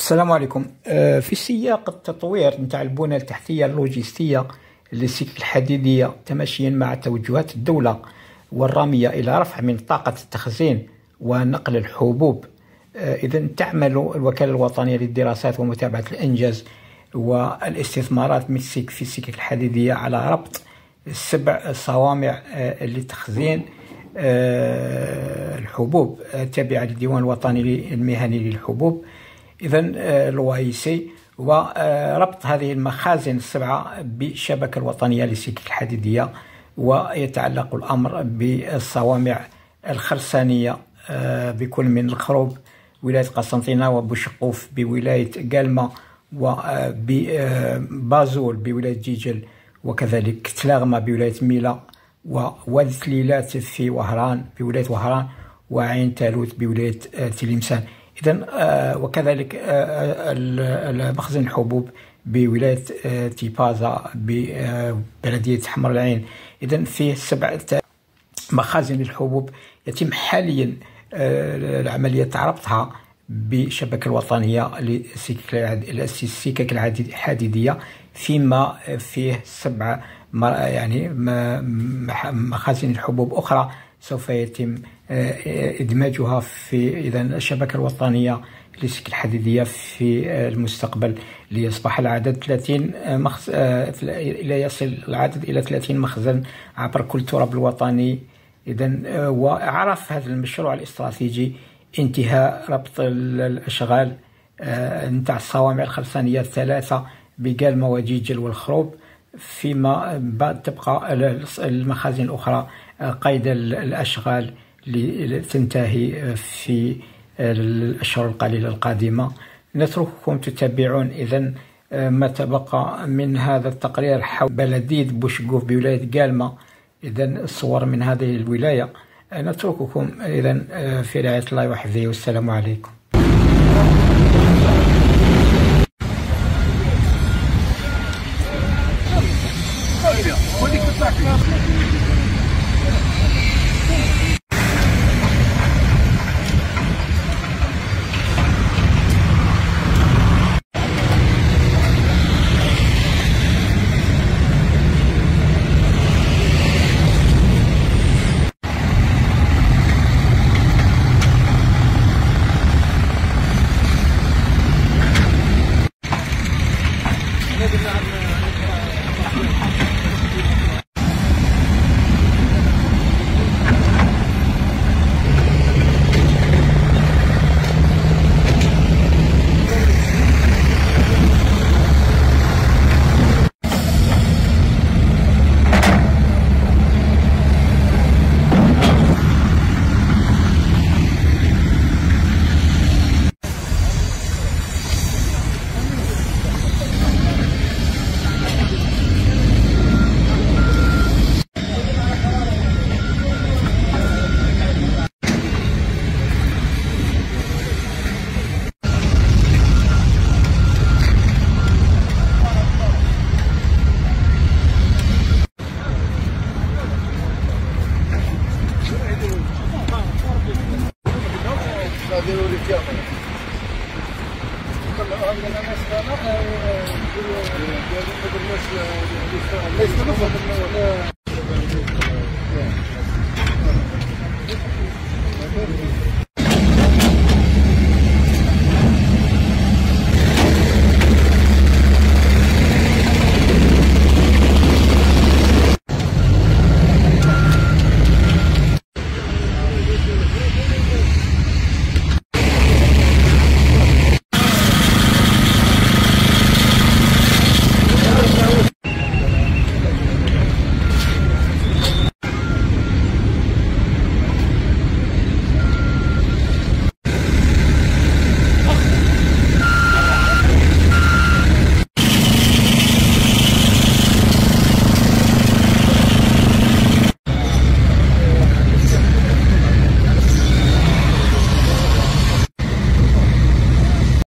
السلام عليكم. في سياق التطوير نتاع البنى التحتية اللوجستية للسكك الحديدية تماشيا مع توجهات الدولة والرامية إلى رفع من طاقة التخزين ونقل الحبوب، إذن تعمل الوكالة الوطنية للدراسات ومتابعة الإنجاز والاستثمارات في السكك الحديدية على ربط 7 صوامع لتخزين الحبوب تابعة للديوان الوطني المهني للحبوب، إذن الوايسي، وربط هذه المخازن 7 بالشبكة الوطنية للسكك الحديدية. ويتعلق الأمر بالصوامع الخرسانية بكل من الخروب ولاية قسنطينة، وبشقوف بولاية قالمة، وبازول بولاية جيجل، وكذلك تلاغمة بولاية ميلا، ووادي تليلات في وهران بولاية وهران، وعين تالوت بولاية تلمسان. إذن وكذلك مخزن الحبوب بولاية تيبازا ببلدية حمر العين. إذن فيه 7 مخازن الحبوب يتم حاليا العملية ربطها بالشبكة الوطنية للسكك الحديدية، فيما فيه 7 يعني مخازن الحبوب أخرى سوف يتم إدماجها في إذن الشبكة الوطنية للسكك الحديدية في المستقبل، ليصبح العدد 30 يصل العدد إلى 30 مخزن عبر كل التراب الوطني. إذن وعرف هذا المشروع الاستراتيجي انتهاء ربط الأشغال نتاع الصوامع الخرسانية 3 بقالمة وجيجل والخروب، فيما بعد تبقى المخازن الأخرى قيد الأشغال لتنتهي في الأشهر القليلة القادمة. نترككم تتابعون إذن ما تبقى من هذا التقرير حول بلدية بوشقوف بولاية قالمة، إذن الصور من هذه الولاية. نترككم إذن في رعاية الله وحفظه، والسلام عليكم. ليس